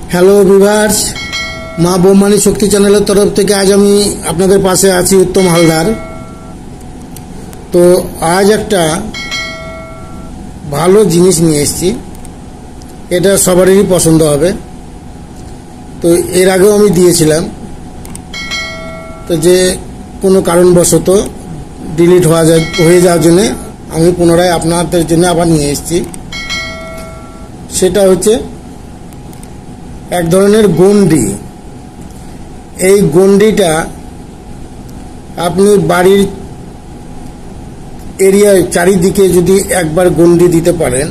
Hello viewers, মা বৌমানি শক্তি চ্যানেলের তরফ থেকে আজ আমি আপনাদের পাশে আছি উত্তম হালদার। তো আজ একটা ভালো জিনিস নিয়ে এসেছি, এটা সবারই পছন্দ হবে। তো এর আগেও আমি দিয়েছিলাম, তো যে কোনো কারণবশত ডিলিট হয়ে যাওয়ার জন্য আমি পুনরায় আপনাদের জন্য আবার নিয়ে এসেছি। সেটা হচ্ছে এক ধরনের গন্ডি। এই গন্ডিটা আপনি বাড়ির এরিয়ায় চারিদিকে যদি একবার গন্ডি দিতে পারেন,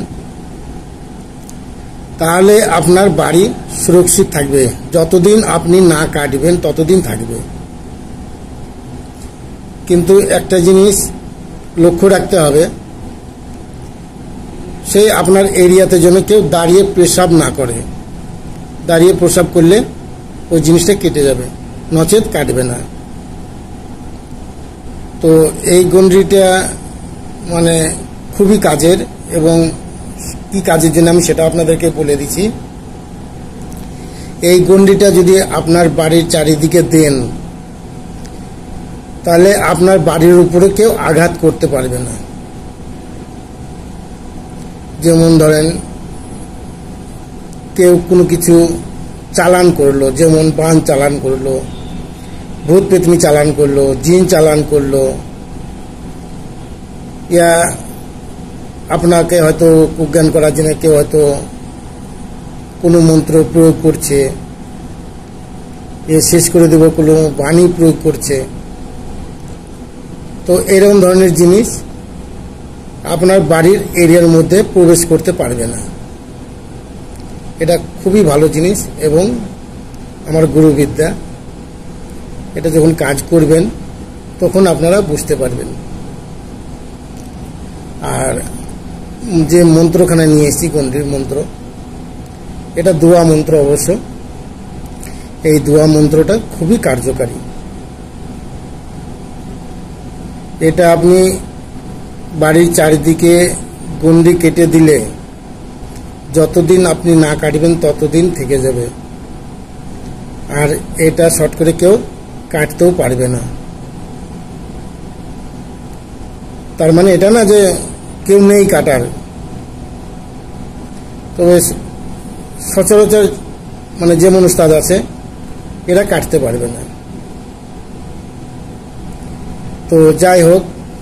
তাহলে আপনার বাড়ি সুরক্ষিত থাকবে। যতদিন আপনি না কাটবেন ততদিন থাকবে। কিন্তু একটা জিনিস লক্ষ্য রাখতে হবে, সেই আপনার এরিয়াতে যেন কেউ দাঁড়িয়ে পেশাব না করে। দাঁড়িয়ে প্রসাব করলে ওই জিনিসটা কেটে যাবে, নচেত কাটবে না। তো এই গন্ডিটা মানে খুবই কাজের, এবং কি কাজের জন্য আমি সেটা আপনাদেরকে বলে দিচ্ছি। এই গন্ডিটা যদি আপনার বাড়ির চারিদিকে দেন, তাহলে আপনার বাড়ির উপরে কেউ আঘাত করতে পারবে না। যেমন ধরেন কেউ কোনো কিছু চালান করলো, যেমন বান চালান করলো, ভূত পেতনি চালান করলো, জিন চালান করলো, ইয়া আপনাকে হয়তো কুজ্ঞান করার জন্য কেউ হয়তো কোনো মন্ত্র প্রয়োগ করছে, এ শেষ করে দেব কোনো বাণী প্রয়োগ করছে। তো এরকম ধরনের জিনিস আপনার বাড়ির এরিয়ার মধ্যে প্রবেশ করতে পারবে না। এটা খুবই ভালো জিনিস এবং আমার গুরুবিদ্যা। এটা যখন কাজ করবেন তখন আপনারা বুঝতে পারবেন। আর যে মন্ত্রখানা নিয়ে এসেছি, গন্ডির মন্ত্র, এটা দোয়া মন্ত্র অবশ্য। এই দোয়া মন্ত্রটা খুবই কার্যকারী। এটা আপনি বাড়ির চারিদিকে গন্ডি কেটে দিলে যতদিন আপনি না কাটবেন ততদিন থেকে যাবে। আর এটা শর্ট করে কেউ কাটতেও পারবে না। তার মানে এটা না যে কেউ নেই কাটার। তবে সচরাচর মানে যে মনুষ্যতাদ আছে, এরা কাটতে পারবে না। তো যাই হোক,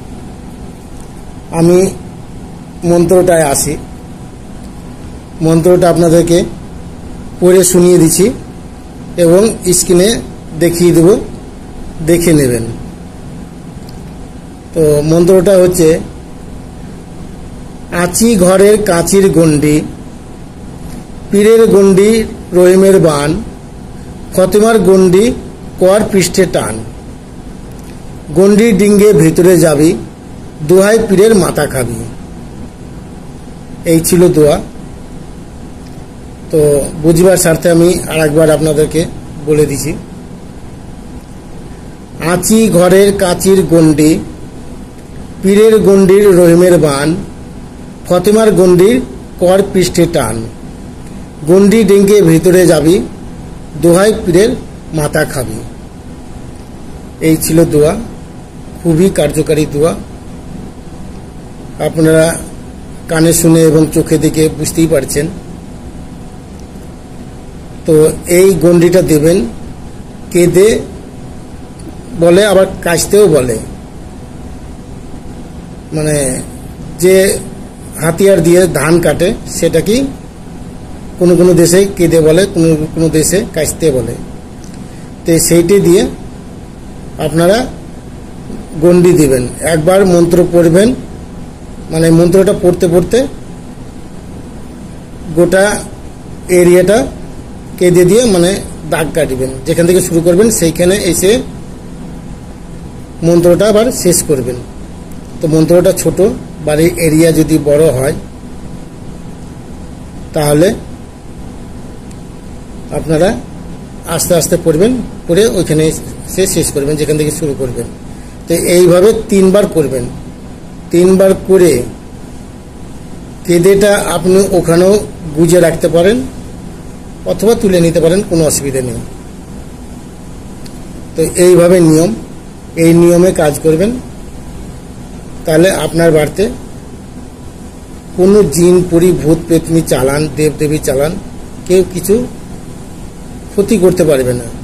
আমি মন্ত্রটায় আসি। মন্ত্রটা আপনাদেরকে পড়ে শুনিয়ে দিচ্ছি এবং স্ক্রিনে দেখিয়ে দেব, দেখে নেবেন। তো মন্ত্রটা হচ্ছে, আছি ঘরের কাঁচির গন্ডি, পীরের গন্ডি রহিমের বান, ফতেমার গন্ডি কর পৃষ্ঠে টান, গন্ডি ডিঙ্গে ভেতরে যাবি, দোহাই পীরের মাথা খাবি। এই ছিল দোয়া। তো বুঝবার স্বার্থে আমি আরেকবার আপনাদেরকে বলে দিছি। আছি ঘরের কাঁচির গন্ডি, পীরের গন্ডির রহিমের বান, ফতেমার গন্ডির কর পৃষ্ঠে টান, গন্ডি ডিঙ্গে ভেতরে যাবি, দোহাই পীরের মাথা খাবি। এই ছিল দোয়া। খুবই কার্যকারী দোয়া। আপনারা কানে শুনে এবং চোখে দেখে বুঝতেই পারছেন। তো এই গন্ডিটা দেবেন, কেঁদে বলে, আবার কাশতেও বলে। মানে যে হাতিয়ার দিয়ে ধান কাটে, সেটা কি কোনো কোনো দেশে কেঁদে বলে, কোনো কোনো দেশে কাশতে বলে। তো সেইটি দিয়ে আপনারা গন্ডি দিবেন। একবার মন্ত্র পড়বেন, মানে মন্ত্রটা পড়তে পড়তে গোটা এরিয়াটা কেঁদে দিয়ে মানে দাগ কাটবেন। যেখান থেকে শুরু করবেন সেইখানে এসে মন্ত্রটা আবার শেষ করবেন। তো মন্ত্রটা ছোট, বাড়ির এরিয়া যদি বড় হয়, তাহলে আপনারা আস্তে আস্তে পড়বেন, পড়ে ওইখানে সে শেষ করবেন যেখান থেকে শুরু করবেন। তো এইভাবে 3 বার করবেন। 3 বার করে কেঁদেটা আপনি ওখানেও গুজে রাখতে পারেন, অথবা তুলে নিতে পারেন, কোনো অসুবিধা নেই। তো এইভাবে নিয়ম, এই নিয়মে কাজ করবেন, তাহলে আপনার বাড়িতে কোনো জিন পরি ভূত পেতনি চালান, দেবদেবী চালান, কেউ কিছু ক্ষতি করতে পারবে না।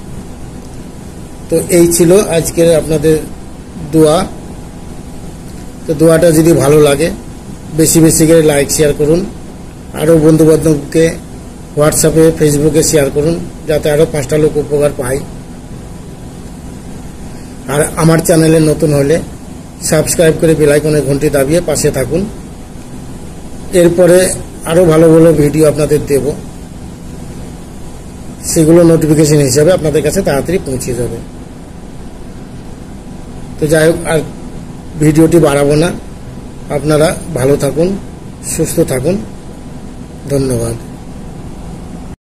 তো এই ছিল আজকের আপনাদের দোয়া। তো দোয়াটা যদি ভালো লাগে বেশি বেশি করে লাইক শেয়ার করুন, আরও বন্ধুবান্ধবকে হোয়াটসঅ্যাপে ফেসবুকে শেয়ার করুন, যাতে আরও 5টা লোক উপকার পায়। আর আমার চ্যানেলে নতুন হলে সাবস্ক্রাইব করে বেল আইকনের ঘন্টি দাবিয়ে পাশে থাকুন। এরপরে আরও ভালো ভালো ভিডিও আপনাদের দেব, সেগুলো নোটিফিকেশন হিসাবে আপনাদের কাছে তাড়াতাড়ি পৌঁছে যাবে। তো যাই হোক, আর ভিডিওটি বাড়াবো না। আপনারা ভালো থাকুন, সুস্থ থাকুন। ধন্যবাদ।